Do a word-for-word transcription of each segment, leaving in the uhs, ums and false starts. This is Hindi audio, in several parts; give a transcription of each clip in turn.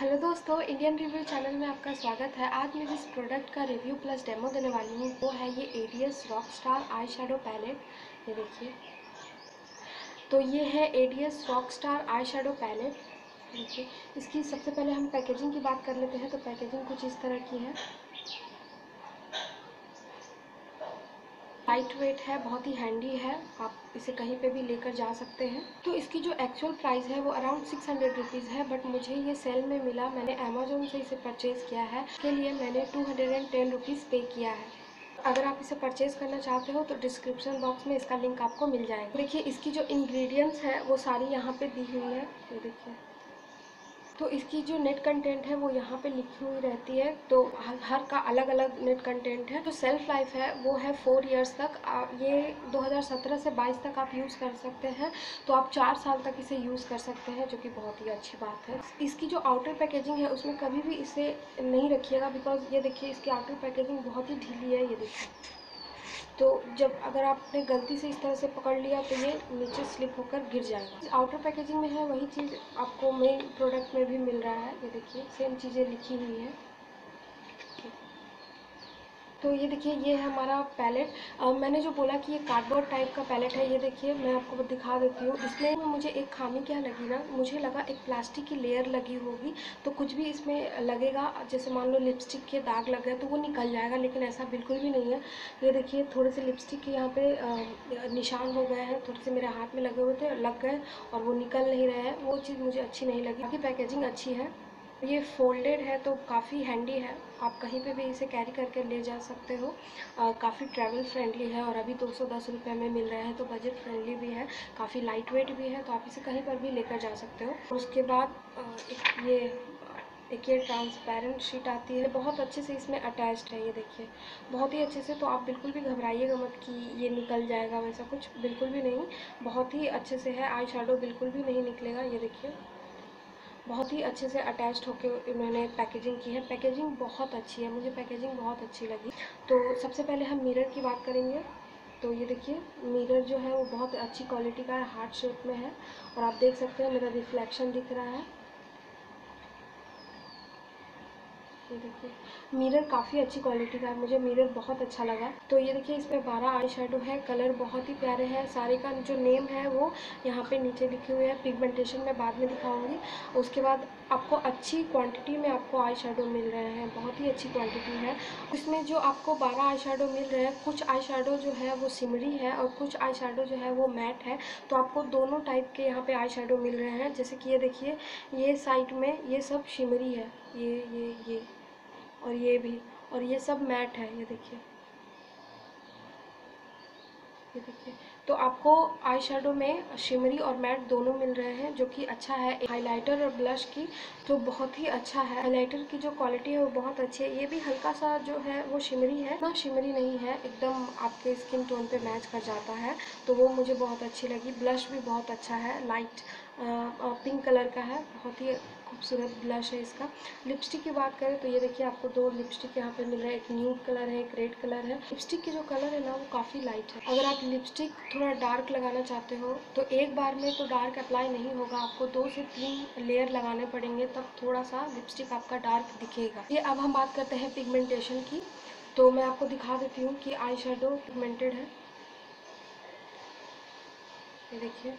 हेलो दोस्तों, इंडियन रिव्यू चैनल में आपका स्वागत है। आज मैं जिस प्रोडक्ट का रिव्यू प्लस डेमो देने वाली हूँ वो है ये ADS rockstar eye shadow palette. ये देखिए, तो ये है ADS rockstar eye shadow palette. देखिए, इसकी सबसे पहले हम पैकेजिंग की बात कर लेते हैं। तो पैकेजिंग कुछ इस तरह की है, लाइट वेट है, बहुत ही हैंडी है, आप इसे कहीं पे भी लेकर जा सकते हैं। तो इसकी जो एक्चुअल प्राइस है वो अराउंड सिक्स हंड्रेड रुपीज़ है, बट मुझे ये सेल में मिला। मैंने अमेजोन से इसे परचेज़ किया है, इसके लिए मैंने two hundred and ten rupees pay किया है। अगर आप इसे परचेज़ करना चाहते हो तो डिस्क्रिप्शन बॉक्स में इसका लिंक आपको मिल जाएगा। देखिए, इसकी जो इंग्रेडिएंट्स है वो सारी यहाँ पे दी हुई है। ये देखिए, तो इसकी जो नेट कंटेंट है वो यहाँ पे लिखी हुई रहती है। तो हर का अलग अलग नेट कंटेंट है। जो सेल्फ लाइफ है वो है फोर इयर्स तक। ये दो हज़ार सत्रह से बाईस तक आप यूज़ कर सकते हैं। तो आप चार साल तक इसे यूज़ कर सकते हैं, जो कि बहुत ही अच्छी बात है। इसकी जो आउटर पैकेजिंग है उसमें कभी भी इसे नहीं रखिएगा, बिकॉज ये देखिए, इसकी आउटर पैकेजिंग बहुत ही ढीली है। ये देखिए, तो जब अगर आपने गलती से इस तरह से पकड़ लिया तो ये नीचे स्लिप होकर गिर जाएगा। आउटर पैकेजिंग में है वही चीज़ आपको मेन प्रोडक्ट में भी मिल रहा है। ये देखिए, सेम चीज़ें लिखी हुई हैं। तो ये देखिए, ये है हमारा पैलेट। अब मैंने जो बोला कि ये कार्डबोर्ड टाइप का पैलेट है, ये देखिए मैं आपको दिखा देती हूँ। इसमें मुझे एक खामी क्या लगी ना, मुझे लगा एक प्लास्टिक की लेयर लगी होगी, तो कुछ भी इसमें लगेगा, जैसे मान लो लिपस्टिक के दाग लग गए तो वो निकल जाएगा, लेकिन ऐसा बिल्कुल भी नहीं है। ये देखिए, थोड़े से लिपस्टिक के यहाँ पे निशान हो गए हैं, थोड़े से मेरे हाथ में लगे हुए थे, लग गए और वो निकल नहीं रहे हैं। वो चीज़ मुझे अच्छी नहीं लगी। बाकी पैकेजिंग अच्छी है। ये फोल्डेड है तो काफ़ी हैंडी है, आप कहीं पे भी इसे कैरी करके ले जा सकते हो। काफ़ी ट्रैवल फ्रेंडली है और अभी दो सौ दस रुपये में मिल रहा है, तो बजट फ्रेंडली भी है, काफ़ी लाइट वेट भी है, तो आप इसे कहीं पर भी लेकर जा सकते हो। उसके बाद एक ये एक ये ट्रांसपेरेंट शीट आती है, बहुत अच्छे से इसमें अटैच्ड है। ये देखिए, बहुत ही अच्छे से, तो आप बिल्कुल भी घबराइएगा मत कि ये निकल जाएगा, वैसा कुछ बिल्कुल भी नहीं। बहुत ही अच्छे से है, आई शेडो बिल्कुल भी नहीं निकलेगा। ये देखिए, बहुत ही अच्छे से अटैच्ड होकर इन्होंने पैकेजिंग की है। पैकेजिंग बहुत अच्छी है, मुझे पैकेजिंग बहुत अच्छी लगी। तो सबसे पहले हम मिरर की बात करेंगे। तो ये देखिए, मिरर जो है वो बहुत अच्छी क्वालिटी का है, हार्ट शेप में है, और आप देख सकते हैं मेरा रिफ्लेक्शन दिख रहा है। ये देखिए, मिरर काफ़ी अच्छी क्वालिटी का है, मुझे मिरर बहुत अच्छा लगा। तो ये देखिए, इसमें बारह आई शेडो है, कलर बहुत ही प्यारे हैं। सारे का जो नेम है वो यहाँ पे नीचे लिखे हुए हैं, पिगमेंटेशन में बाद में दिखाऊंगी। उसके बाद आपको अच्छी क्वांटिटी में आपको आई शेडो मिल रहे हैं, बहुत ही अच्छी क्वांटिटी है। इसमें जो आपको बारह आई शेडो मिल रहे हैं, कुछ आई शेडो जो है वो सिमरी है और कुछ आई शेडो जो है वो मैट है। तो आपको दोनों टाइप के यहाँ पे आई शेडो मिल रहे हैं। जैसे कि ये देखिए, ये साइड में ये सब शिमरी है, ये ये ये और ये भी, और ये सब मैट है। ये देखिए, ये देखिए, तो आपको आई शेडो में शिमरी और मैट दोनों मिल रहे हैं, जो कि अच्छा है। हाइलाइटर और ब्लश की तो बहुत ही अच्छा है, हाइलाइटर की जो क्वालिटी है वो बहुत अच्छी है। ये भी हल्का सा जो है वो शिमरी है, ना शिमरी नहीं है, एकदम आपके स्किन टोन पे मैच कर जाता है, तो वो मुझे बहुत अच्छी लगी। ब्लश भी बहुत अच्छा है, लाइट पिंक कलर का है, बहुत ही खूबसूरत ब्लश है इसका। लिपस्टिक की बात करें तो ये देखिए, आपको दो लिपस्टिक यहाँ पे मिल रहा है, एक न्यूड कलर है, एक रेड कलर है। लिपस्टिक की जो कलर है ना वो काफ़ी लाइट है। अगर आप लिपस्टिक थोड़ा डार्क लगाना चाहते हो तो एक बार में तो डार्क अप्लाई नहीं होगा, आपको दो से तीन लेयर लगाने पड़ेंगे, तब थोड़ा सा लिपस्टिक आपका डार्क दिखेगा। ये अब हम बात करते हैं पिगमेंटेशन की। तो मैं आपको दिखा देती हूँ कि आई शेडो पिगमेंटेड है। ये देखिए,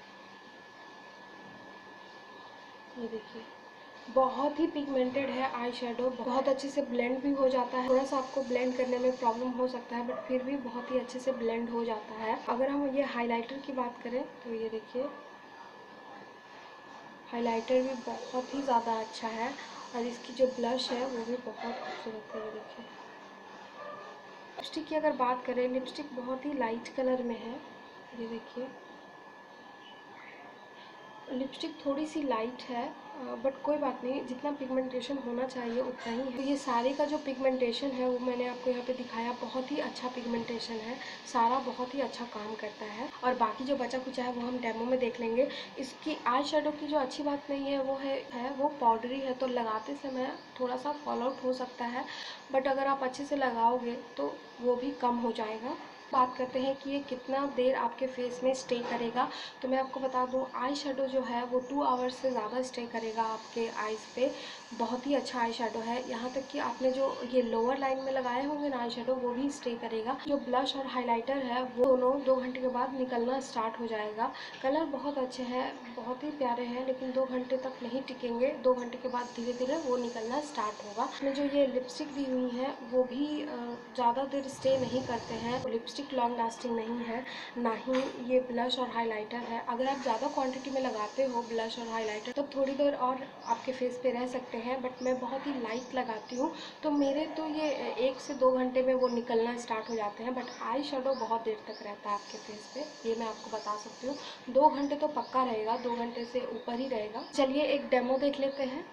ये देखिए, बहुत ही पिगमेंटेड है आई शेडो, बहुत अच्छे से ब्लेंड भी हो जाता है। थोड़ा सा आपको ब्लेंड करने में प्रॉब्लम हो सकता है, बट फिर भी बहुत ही अच्छे से ब्लेंड हो जाता है। अगर हम ये हाइलाइटर की बात करें तो ये देखिए, हाइलाइटर भी बहुत ही ज़्यादा अच्छा है, और इसकी जो ब्लश है वो भी बहुत खूबसूरत है। ये देखिए, लिपस्टिक की अगर बात करें, लिपस्टिक बहुत ही लाइट कलर में है। ये देखिए, लिपस्टिक थोड़ी सी लाइट है, बट कोई बात नहीं, जितना पिगमेंटेशन होना चाहिए उतना ही है। तो ये सारे का जो पिगमेंटेशन है वो मैंने आपको यहाँ पे दिखाया, बहुत ही अच्छा पिगमेंटेशन है, सारा बहुत ही अच्छा काम करता है। और बाकी जो बचा कुचा है वो हम डेमो में देख लेंगे। इसकी आई शेडो की जो अच्छी बात नहीं है वो है, है वो पाउडरी है, तो लगाते समय थोड़ा सा फॉल आउट हो सकता है, बट अगर आप अच्छे से लगाओगे तो वो भी कम हो जाएगा। बात करते हैं कि ये कितना देर आपके फेस में स्टे करेगा। तो मैं आपको बता दूं, आई शेडो जो है वो टू आवर्स से ज़्यादा स्टे करेगा आपके आईज़ पे। बहुत ही अच्छा आई शेडो है। यहाँ तक कि आपने जो ये लोअर लाइन में लगाए होंगे ना आई शेडो, वो भी स्टे करेगा। जो ब्लश और हाइलाइटर है वो दोनों दो घंटे के बाद निकलना स्टार्ट हो जाएगा। कलर बहुत अच्छे हैं, बहुत ही प्यारे हैं, लेकिन दो घंटे तक नहीं टिकेंगे। दो घंटे के बाद धीरे धीरे वो निकलना स्टार्ट होगा। इसमें जो ये लिपस्टिक दी हुई है वो भी ज़्यादा देर स्टे नहीं करते हैं। लिपस्टिक लॉन्ग लास्टिंग नहीं है, ना ही ये ब्लश और हाइलाइटर है। अगर आप ज़्यादा क्वांटिटी में लगाते हो ब्लश और हाइलाइटर तब थोड़ी देर और आपके फेस पे रह सकते हैं, बट मैं बहुत ही लाइट लगाती हूँ तो मेरे तो ये एक से दो घंटे में वो निकलना स्टार्ट हो जाते हैं। बट आई शेडो बहुत देर तक रहता है आपके फेस पे, ये मैं आपको बता सकती हूँ। दो घंटे तो पक्का रहेगा, दो घंटे से ऊपर ही रहेगा। चलिए एक डेमो देख लेते हैं।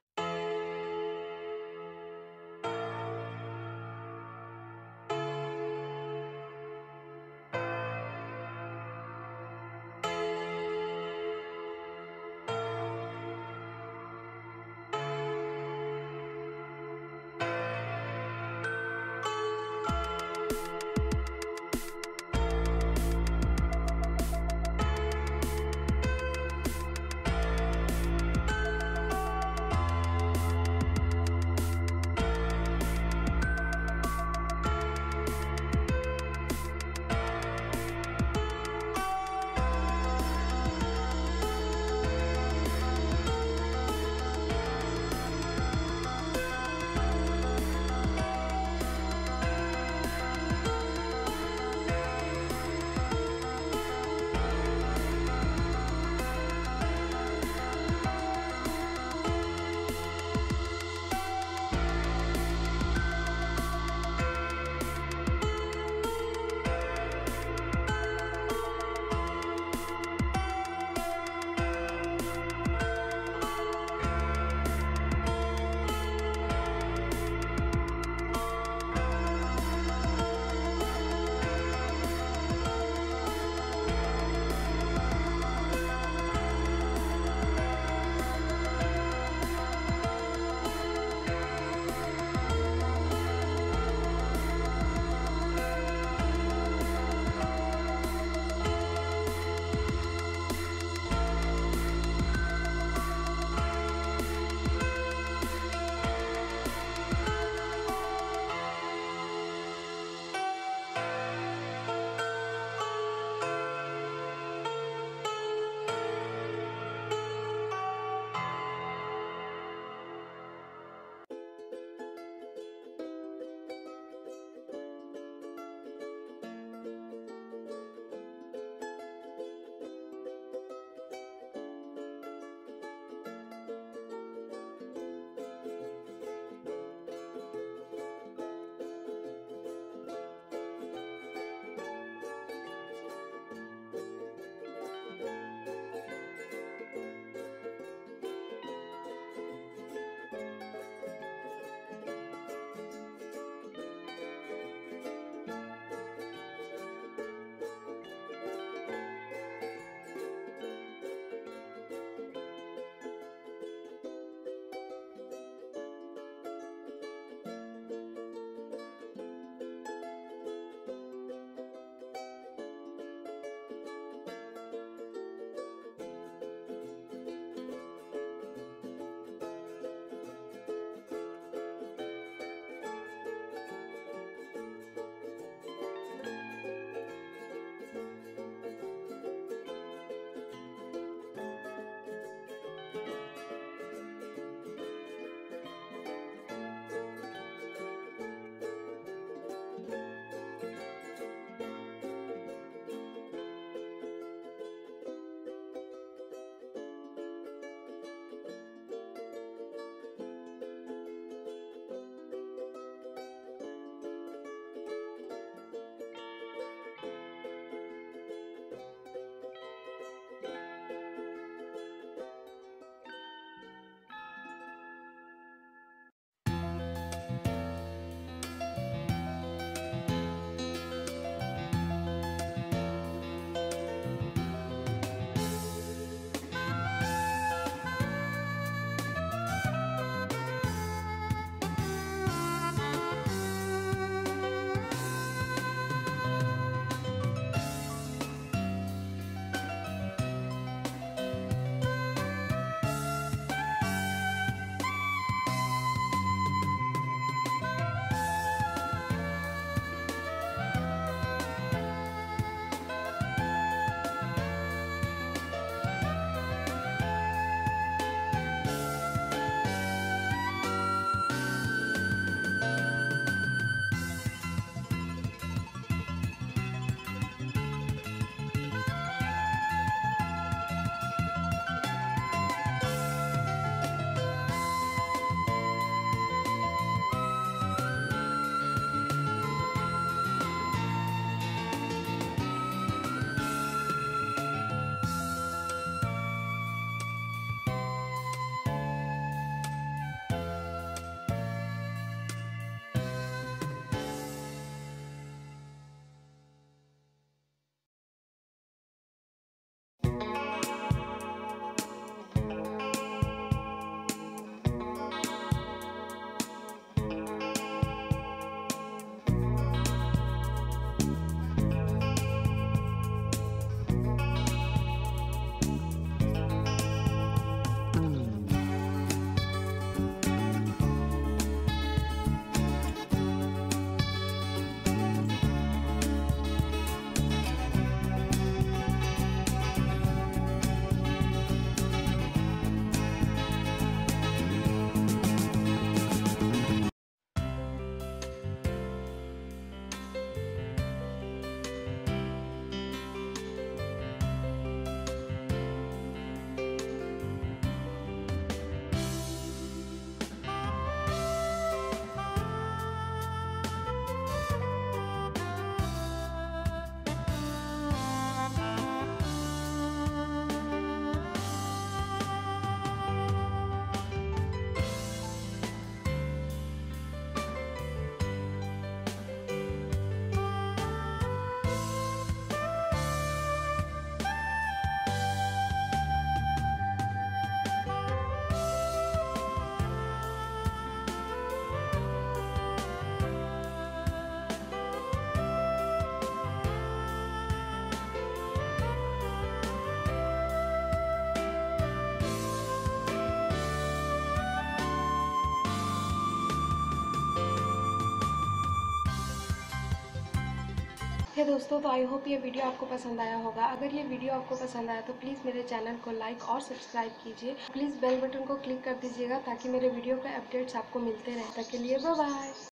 है दोस्तों, तो आई होप ये वीडियो आपको पसंद आया होगा। अगर ये वीडियो आपको पसंद आया तो प्लीज़ मेरे चैनल को लाइक और सब्सक्राइब कीजिए। प्लीज़ बेल बटन को क्लिक कर दीजिएगा ताकि मेरे वीडियो के अपडेट्स आपको मिलते रहें। तब के लिए बाय बाय।